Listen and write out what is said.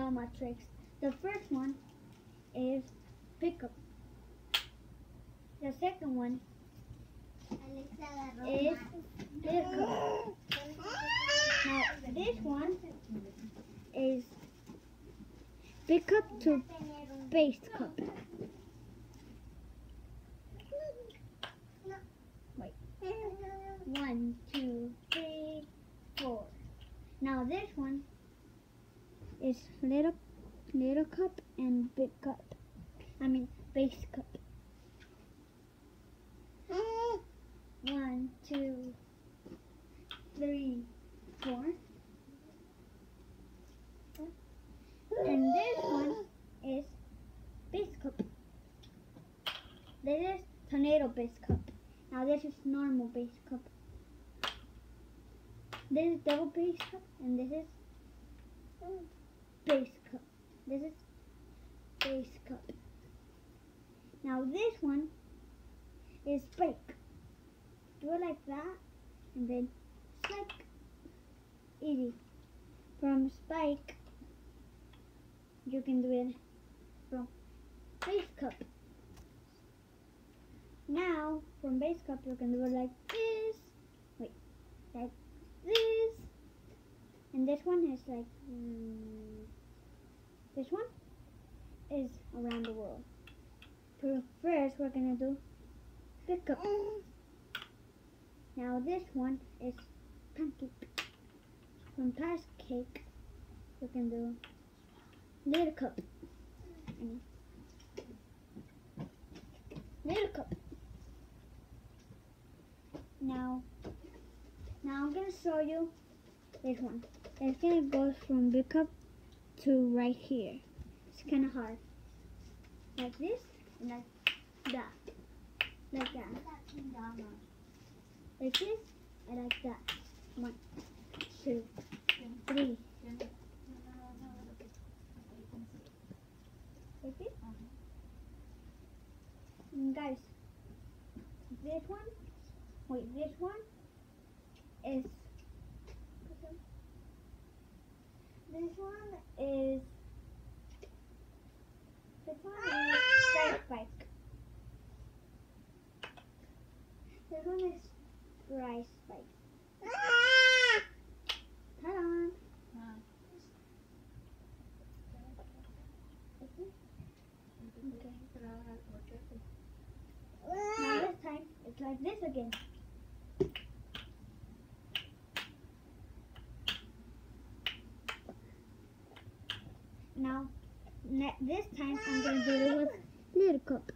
drama tricks. The first one is pickup. The second one is pickup. Now this one is pickup to base cup. Wait. 1, 2, 3, 4. Now this one is little cup and big cup. I mean base cup. 1, 2, 3, 4. And this one is base cup. This is tornado base cup. Now this is normal base cup. This is double base cup, and this is base cup. This is base cup. Now this one is spike. Do it like that, and then spike. Easy. From spike, you can do it from base cup. Now, from base cup, you can do it like this. Wait, like this. And this one is like, this one is around the world. First, we're gonna do big cup. Now this one is pancake. From pancake, you can do little cup. And little cup. Now I'm gonna show you this one. It's gonna go from big cup to right here. It's kind of hard. Like this and like that. Like that. Like this and like that. 1, 2, 3. Like this. And guys, this one is dry spike. This one is dry spike. Hold on. Now this time it's like this again. Now this time I'm gonna do it with little cup.